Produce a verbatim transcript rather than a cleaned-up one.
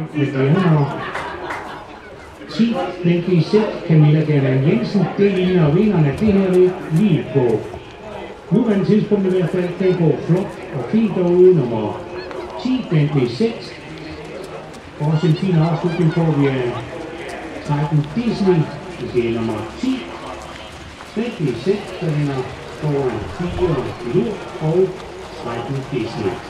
med det nummer ti, Bentley sæt, Camilla Gerland Jensen, det ligner vinderne, det her lidt lige på nuværende tidspunkt i hvert fald, det går flot og fint derude, nummer ti, Bentley sæt. Også en fin afslutning på, vi er tretten Disney, det er nummer ti, Bentley sæt, der vinder foran fire Lur og tretten Disney.